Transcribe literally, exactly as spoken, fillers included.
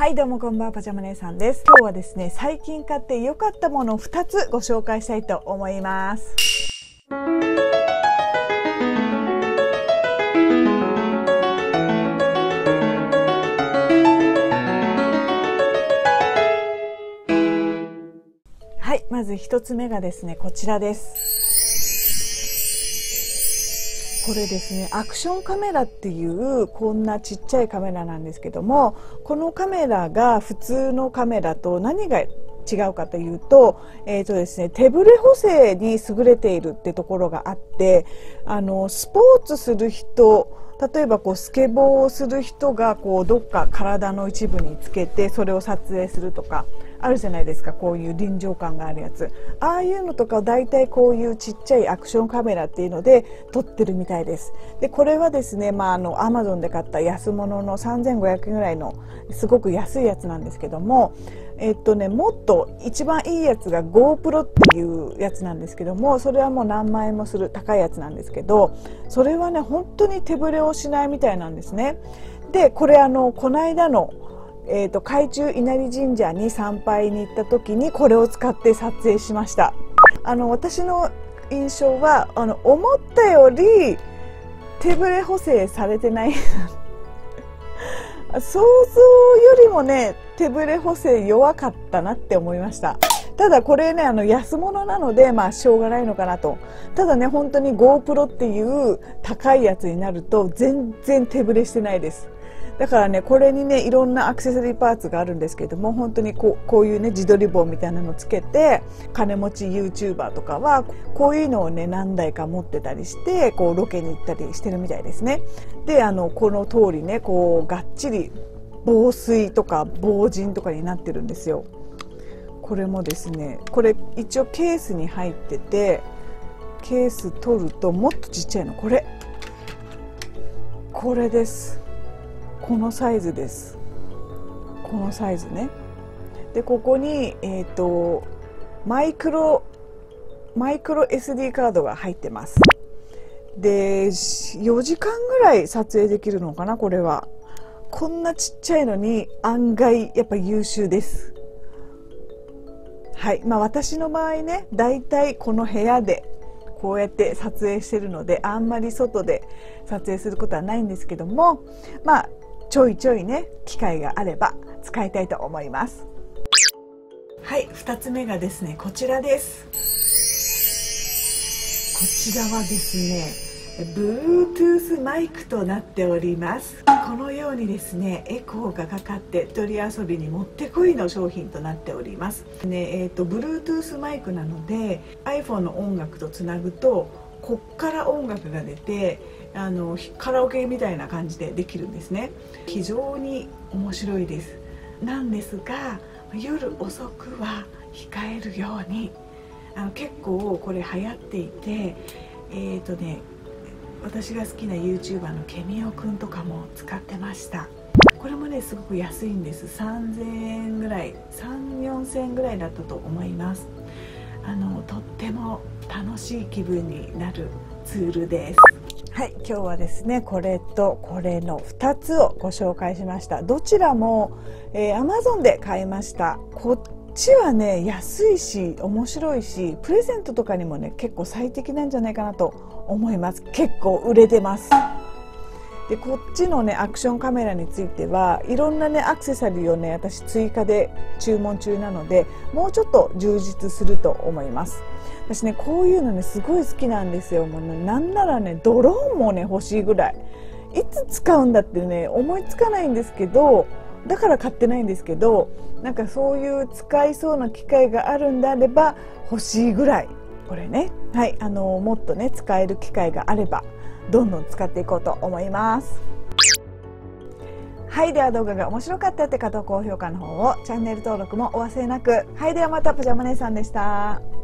はいどうもこんばんは、パジャマ姉さんです。今日はですね、最近買って良かったものをふたつご紹介したいと思います。はい、まずひとつめがですね、こちらです。これですね、アクションカメラっていうこんなちっちゃいカメラなんですけども、このカメラが普通のカメラと何が違うかというと、えーとですね、手ブレ補正に優れているってところがあって、あのスポーツする人、例えばこうスケボーをする人がこうどっか体の一部につけてそれを撮影するとかあるじゃないですか。こういう臨場感があるやつ、ああいうのとかをだいたいこういうちっちゃいアクションカメラっていうので撮ってるみたいです。でこれはですね、まあ、あの アマゾン で買った安物のさんぜんごひゃくえんぐらいのすごく安いやつなんですけども、えっとね、もっと一番いいやつが GoPro っていうやつなんですけども、それはもう何万円もする高いやつなんですけど、それはね本当に手ぶれをしないみたいなんですね。でこれあのこの間のえーと、海中稲荷神社に参拝に行った時にこれを使って撮影しました。あの私の印象はあの思ったより手ぶれ補正されてない想像よりもね手ぶれ補正弱かったなって思いました。ただこれねあの安物なのでまあしょうがないのかなと。ただね本当に GoPro っていう高いやつになると全然手ぶれしてないです。だからねこれにねいろんなアクセサリーパーツがあるんですけども、本当にこう、こういうね自撮り棒みたいなのをつけて、金持ち ユーチューバー とかはこういうのをね何台か持ってたりしてこうロケに行ったりしてるみたいですね。であのこの通りねこうがっちり防水とか防塵とかになってるんですよ。これもですね、これ一応ケースに入ってて、ケース取るともっとちっちゃいの、これこれです。このサイズです。このサイズね。でここに、えーと、マイクロマイクロ エスディー カードが入ってます。でよじかんぐらい撮影できるのかな。これはこんなちっちゃいのに案外やっぱ優秀です。はい、まあ私の場合ねだいたいこの部屋でこうやって撮影してるのであんまり外で撮影することはないんですけども、まあちょいちょいね機会があれば使いたいと思います。はい、ふたつめがですねこちらです。こちらはですね Bluetooth マイクとなっております。このようにですねエコーがかかって一人遊びにもってこいの商品となっておりますね。えーと Bluetooth マイクなので iPhone の音楽とつなぐとこっから音楽が出てあのカラオケみたいな感じでできるんですね。非常に面白いです。なんですが夜遅くは控えるように、あの結構これ流行っていて、えーとね私が好きな ユーチューバー のケミオくんとかも使ってました。これもねすごく安いんです。さんぜんえんぐらい、さんぜんよんせんえんぐらいだったと思います。あのとっても楽しい気分になるツールです。はい、今日はですねこれとこれのふたつをご紹介しました。どちらも、えー、アマゾン で買いました。こっちはね安いし面白いしプレゼントとかにもね結構最適なんじゃないかなと思います。結構売れてます。でこっちのねアクションカメラについてはいろんなねアクセサリーをね私追加で注文中なのでもうちょっと充実すると思います。私ねこういうのねすごい好きなんですよ。もうねなんならねドローンもね欲しいぐらい。いつ使うんだってね思いつかないんですけど、だから買ってないんですけど、なんかそういう使いそうな機会があるんであれば欲しいぐらい。これね、はい、あのもっとね使える機会があればどんどん使っていこうと思います。はい、では動画が面白かったって方、高評価の方を、チャンネル登録もお忘れなく。はい、ではまた、パジャマ姉さんでした。